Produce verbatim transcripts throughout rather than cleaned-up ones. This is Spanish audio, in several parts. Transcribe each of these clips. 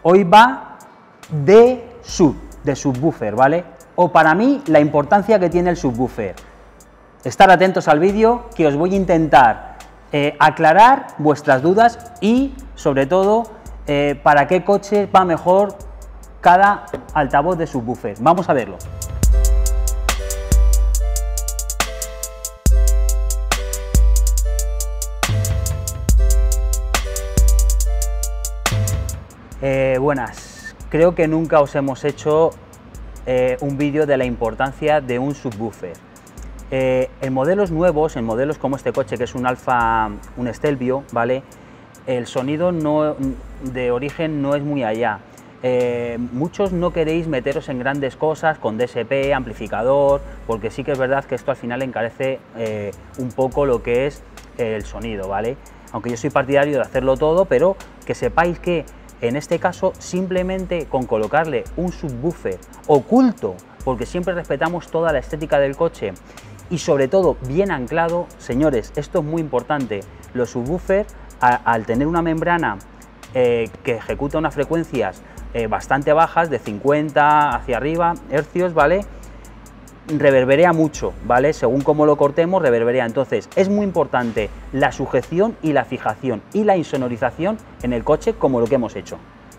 Hoy va de sub, de subwoofer, ¿vale? O para mí, la importancia que tiene el subwoofer. Estar atentos al vídeo, que os voy a intentar eh, aclarar vuestras dudas y, sobre todo, eh, para qué coche va mejor cada altavoz de subwoofer. Vamos a verlo. Eh, buenas, creo que nunca os hemos hecho eh, un vídeo de la importancia de un subwoofer. Eh, en modelos nuevos, en modelos como este coche que es un Alfa, un Stelvio, ¿vale? El sonido no, de origen no es muy allá. Eh, muchos no queréis meteros en grandes cosas con D S P, amplificador, porque sí que es verdad que esto al final encarece eh, un poco lo que es el sonido, ¿vale? Aunque yo soy partidario de hacerlo todo, pero que sepáis que en este caso, simplemente con colocarle un subwoofer oculto, porque siempre respetamos toda la estética del coche y sobre todo bien anclado, señores, esto es muy importante, los subwoofers a, al tener una membrana eh, que ejecuta unas frecuencias eh, bastante bajas, de cincuenta hacia arriba hercios, ¿vale? Reverberea mucho, ¿vale? Según cómo lo cortemos, reverberea. Entonces, es muy importante la sujeción y la fijación y la insonorización en el coche, como lo que hemos hecho.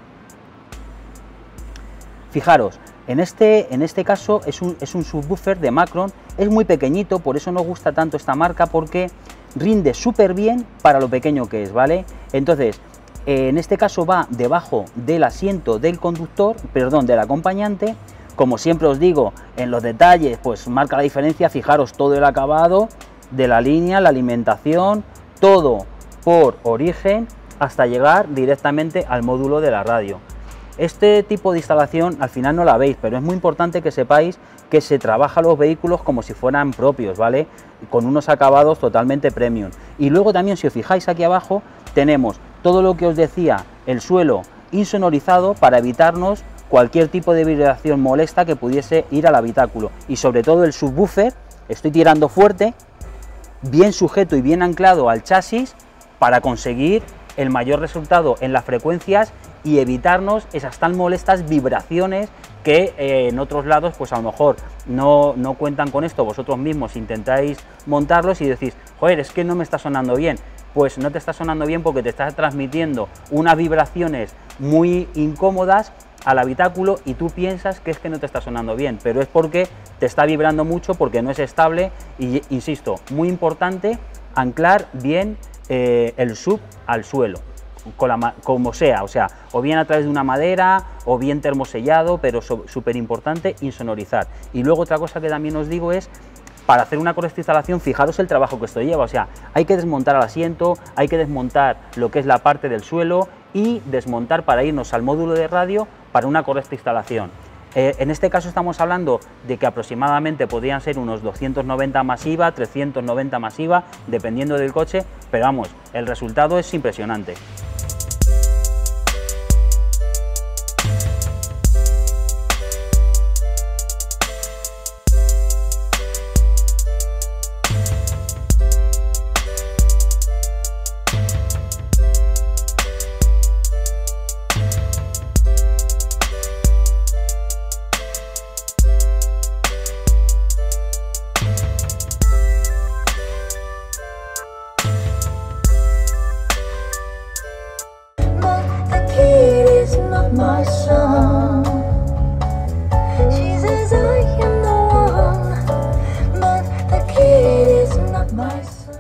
Fijaros, en este, en este caso es un, es un subwoofer de Macron, es muy pequeñito, por eso nos gusta tanto esta marca, porque rinde súper bien para lo pequeño que es, ¿vale? Entonces, en este caso va debajo del asiento del conductor, perdón, del acompañante. Como siempre os digo, en los detalles, pues marca la diferencia, fijaros todo el acabado de la línea, la alimentación, todo por origen hasta llegar directamente al módulo de la radio. Este tipo de instalación al final no la veis, pero es muy importante que sepáis que se trabaja los vehículos como si fueran propios, ¿vale? Con unos acabados totalmente premium. Y luego también, si os fijáis aquí abajo, tenemos todo lo que os decía, el suelo insonorizado para evitarnos cualquier tipo de vibración molesta que pudiese ir al habitáculo, y sobre todo el subwoofer, estoy tirando fuerte, bien sujeto y bien anclado al chasis para conseguir el mayor resultado en las frecuencias y evitarnos esas tan molestas vibraciones que eh, en otros lados pues a lo mejor no, no cuentan con esto, vosotros mismos intentáis montarlos y decís, joder, es que no me está sonando bien. Pues no te está sonando bien porque te está transmitiendo unas vibraciones muy incómodas al habitáculo y tú piensas que es que no te está sonando bien, pero es porque te está vibrando mucho, porque no es estable y, insisto, muy importante anclar bien eh, el sub al suelo, con la, como sea, o sea, o bien a través de una madera o bien termosellado, pero súper importante insonorizar. Y luego otra cosa que también os digo es, para hacer una correcta instalación, fijaros el trabajo que esto lleva, o sea, hay que desmontar el asiento, hay que desmontar lo que es la parte del suelo y desmontar para irnos al módulo de radio para una correcta instalación. Eh, en este caso estamos hablando de que aproximadamente podrían ser unos doscientos noventa más I V A, trescientos noventa más I V A, dependiendo del coche, pero vamos, el resultado es impresionante. My son, she says I am the one, but the kid is not my son.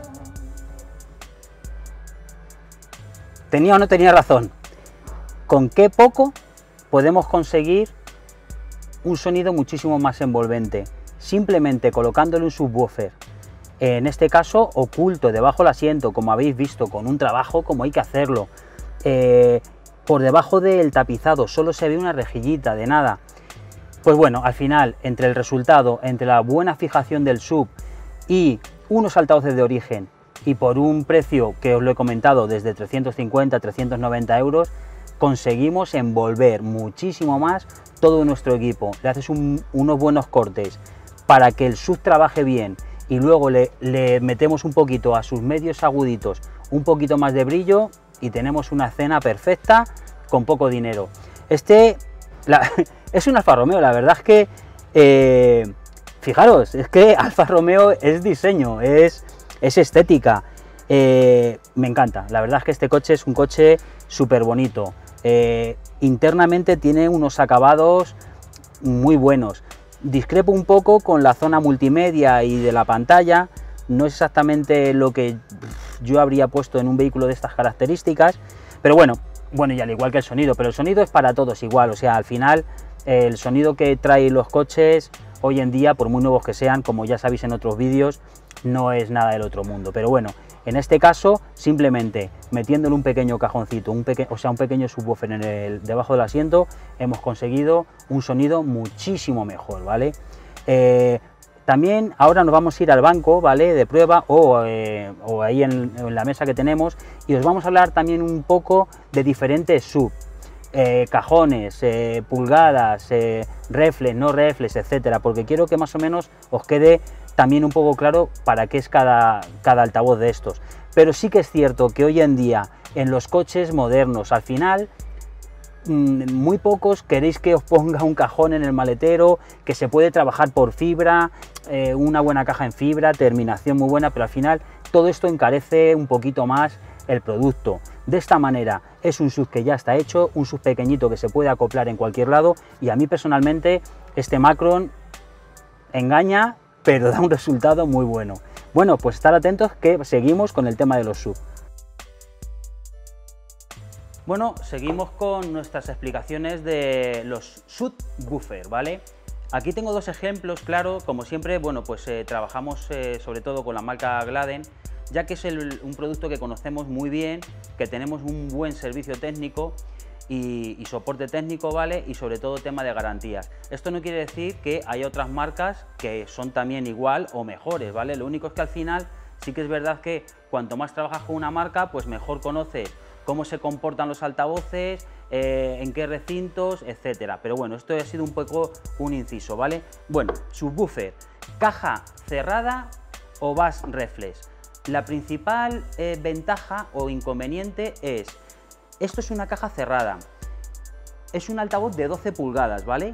¿Tenía o no tenía razón? ¿Con qué poco podemos conseguir un sonido muchísimo más envolvente? Simplemente colocándole un subwoofer, en este caso oculto debajo del asiento, como habéis visto, con un trabajo como hay que hacerlo. Eh, Por debajo del tapizado solo se ve una rejillita de nada. Pues bueno, al final, entre el resultado, entre la buena fijación del sub y unos altavoces de origen, y por un precio que os lo he comentado, desde trescientos cincuenta a trescientos noventa euros, conseguimos envolver muchísimo más todo nuestro equipo. Le haces un, unos buenos cortes para que el sub trabaje bien y luego le, le metemos un poquito a sus medios aguditos, un poquito más de brillo, y tenemos una escena perfecta con poco dinero. Este la, es un Alfa Romeo, la verdad es que, eh, fijaros, es que Alfa Romeo es diseño, es, es estética, eh, me encanta, la verdad es que este coche es un coche súper bonito, eh, internamente tiene unos acabados muy buenos. Discrepo un poco con la zona multimedia y de la pantalla, no es exactamente lo que yo habría puesto en un vehículo de estas características, pero bueno, bueno, y al igual que el sonido, pero el sonido es para todos igual, o sea, al final el sonido que traen los coches hoy en día, por muy nuevos que sean, como ya sabéis en otros vídeos, no es nada del otro mundo, pero bueno, en este caso, simplemente metiéndole un pequeño cajoncito, un peque o sea, un pequeño subwoofer en el, debajo del asiento, hemos conseguido un sonido muchísimo mejor, ¿vale? Eh, también ahora nos vamos a ir al banco, ¿vale?, de prueba o, eh, o ahí en, en la mesa que tenemos, y os vamos a hablar también un poco de diferentes sub, eh, cajones, eh, pulgadas, eh, reflex, no reflex, etcétera, porque quiero que más o menos os quede también un poco claro para qué es cada, cada altavoz de estos. Pero sí que es cierto que hoy en día en los coches modernos, al final, mmm, muy pocos queréis que os ponga un cajón en el maletero, que se puede trabajar por fibra, eh, una buena caja en fibra, terminación muy buena, pero al final todo esto encarece un poquito más el producto. De esta manera es un sub que ya está hecho, un sub pequeñito que se puede acoplar en cualquier lado, y a mí personalmente este Macron engaña, pero da un resultado muy bueno. Bueno, pues estar atentos que seguimos con el tema de los sub. Bueno, seguimos con nuestras explicaciones de los subwoofer, ¿vale? Aquí tengo dos ejemplos, claro, como siempre, bueno, pues eh, trabajamos eh, sobre todo con la marca Gladen, ya que es el, un producto que conocemos muy bien, que tenemos un buen servicio técnico y, y soporte técnico, ¿vale? Y sobre todo tema de garantías. Esto no quiere decir que hay otras marcas que son también igual o mejores, ¿vale? Lo único es que al final sí que es verdad que cuanto más trabajas con una marca, pues mejor conoces cómo se comportan los altavoces, eh, en qué recintos, etcétera. Pero bueno, esto ha sido un poco un inciso, ¿vale? Bueno, subwoofer, caja cerrada o bass reflex. La principal eh, ventaja o inconveniente es, esto es una caja cerrada, es un altavoz de doce pulgadas, ¿vale?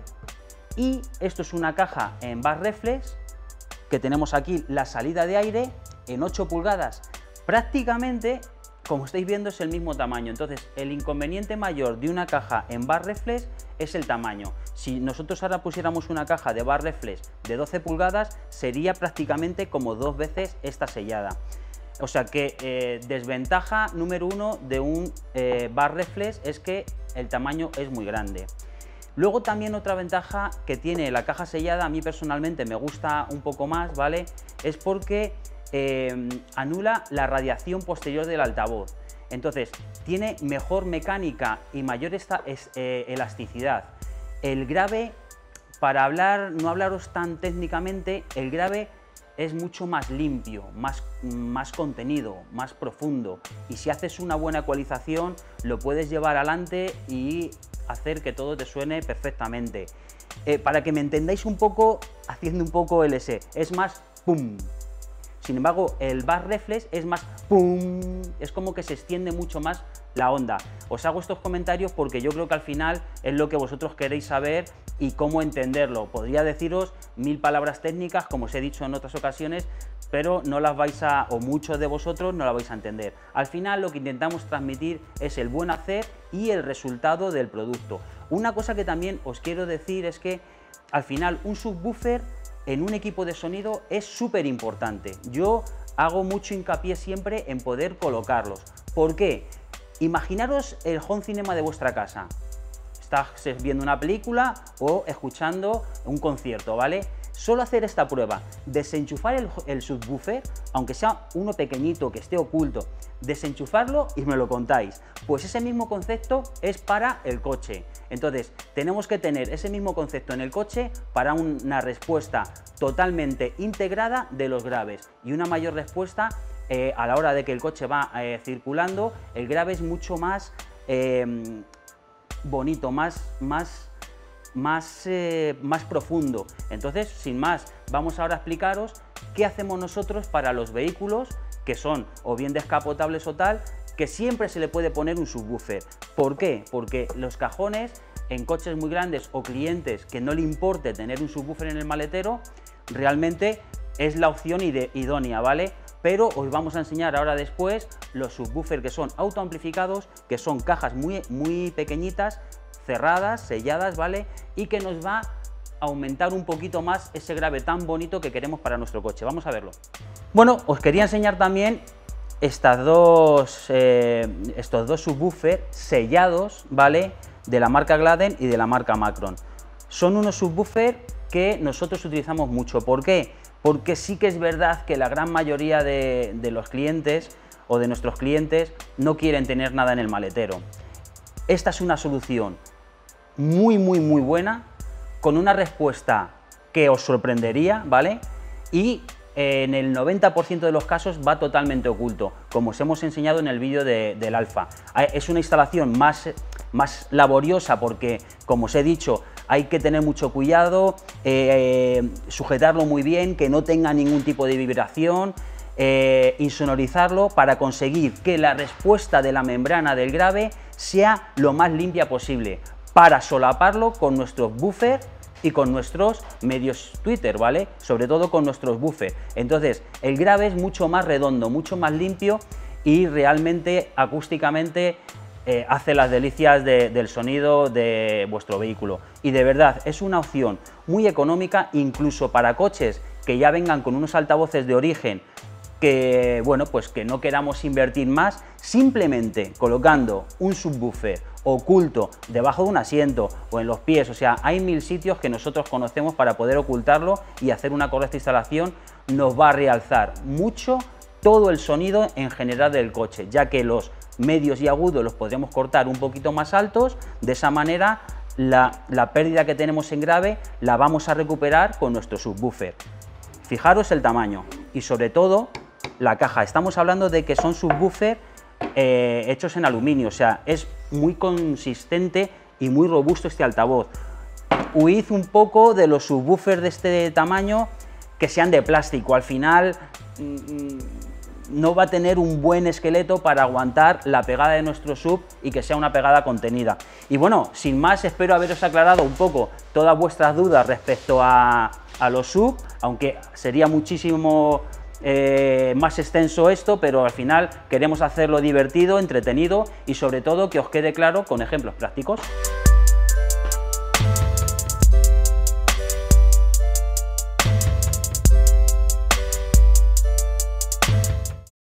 Y esto es una caja en bass reflex, que tenemos aquí la salida de aire en ocho pulgadas, prácticamente, como estáis viendo, es el mismo tamaño. Entonces, el inconveniente mayor de una caja en bass reflex es el tamaño. Si nosotros ahora pusiéramos una caja de bass reflex de doce pulgadas, sería prácticamente como dos veces esta sellada. O sea que eh, desventaja número uno de un eh, bass reflex es que el tamaño es muy grande. Luego también otra ventaja que tiene la caja sellada, a mí personalmente me gusta un poco más, ¿vale? Es porque eh, anula la radiación posterior del altavoz. Entonces, tiene mejor mecánica y mayor esta, es, eh, elasticidad. El grave, para hablar, no hablaros tan técnicamente, el grave es mucho más limpio, más, más contenido, más profundo, y si haces una buena ecualización lo puedes llevar adelante y hacer que todo te suene perfectamente. Eh, para que me entendáis un poco, haciendo un poco L S, es más pum. Sin embargo, el bass reflex es más pum, es como que se extiende mucho más la onda. Os hago estos comentarios porque yo creo que al final es lo que vosotros queréis saber y cómo entenderlo. Podría deciros mil palabras técnicas, como os he dicho en otras ocasiones, pero no las vais a, o muchos de vosotros no las vais a entender. Al final lo que intentamos transmitir es el buen hacer y el resultado del producto. Una cosa que también os quiero decir es que al final un subwoofer en un equipo de sonido es súper importante. Yo hago mucho hincapié siempre en poder colocarlos. ¿Por qué? Imaginaros el home cinema de vuestra casa. Estás viendo una película o escuchando un concierto, ¿vale? Solo hacer esta prueba, desenchufar el, el subwoofer, aunque sea uno pequeñito que esté oculto, desenchufarlo y me lo contáis. Pues ese mismo concepto es para el coche. Entonces, tenemos que tener ese mismo concepto en el coche para una respuesta totalmente integrada de los graves y una mayor respuesta eh, a la hora de que el coche va eh, circulando. El grave es mucho más eh, bonito, más... más Más, eh, más profundo. Entonces, sin más, vamos ahora a explicaros qué hacemos nosotros para los vehículos que son o bien descapotables o tal, que siempre se le puede poner un subwoofer. ¿Por qué? Porque los cajones en coches muy grandes o clientes que no le importe tener un subwoofer en el maletero, realmente es la opción ide- idónea, ¿vale? Pero os vamos a enseñar ahora después los subwoofers que son autoamplificados, que son cajas muy, muy pequeñitas, cerradas, selladas, ¿vale? Y que nos va a aumentar un poquito más ese grave tan bonito que queremos para nuestro coche. Vamos a verlo. Bueno, os quería enseñar también estas dos, eh, estos dos subwoofers sellados, ¿vale? De la marca Gladden y de la marca Macron. Son unos subwoofers que nosotros utilizamos mucho. ¿Por qué? Porque sí que es verdad que la gran mayoría de, de los clientes o de nuestros clientes no quieren tener nada en el maletero. Esta es una solución muy, muy, muy buena, con una respuesta que os sorprendería, ¿vale? Y eh, en el noventa por ciento de los casos va totalmente oculto, como os hemos enseñado en el vídeo de, del Alfa. Es una instalación más, más laboriosa porque, como os he dicho, hay que tener mucho cuidado, eh, sujetarlo muy bien, que no tenga ningún tipo de vibración, eh, insonorizarlo para conseguir que la respuesta de la membrana del grave sea lo más limpia posible, para solaparlo con nuestros buffers y con nuestros medios Twitter, ¿vale? Sobre todo con nuestros buffers. Entonces, el grave es mucho más redondo, mucho más limpio y realmente acústicamente Eh, hace las delicias de, del sonido de vuestro vehículo. Y de verdad, es una opción muy económica, incluso para coches que ya vengan con unos altavoces de origen, que, bueno, pues que no queramos invertir más, simplemente colocando un subwoofer oculto debajo de un asiento o en los pies. O sea, hay mil sitios que nosotros conocemos para poder ocultarlo, y hacer una correcta instalación nos va a realzar mucho todo el sonido en general del coche, ya que los medios y agudos los podremos cortar un poquito más altos. De esa manera la, la pérdida que tenemos en grave la vamos a recuperar con nuestro subwoofer. Fijaros el tamaño y sobre todo la caja. Estamos hablando de que son subwoofers eh, hechos en aluminio, o sea, es muy consistente y muy robusto este altavoz. Huid un poco de los subwoofers de este tamaño que sean de plástico. Al final mmm, no va a tener un buen esqueleto para aguantar la pegada de nuestro sub y que sea una pegada contenida. Y bueno, sin más, espero haberos aclarado un poco todas vuestras dudas respecto a, a los sub, aunque sería muchísimo eh, más extenso esto, pero al final queremos hacerlo divertido, entretenido y sobre todo que os quede claro con ejemplos prácticos.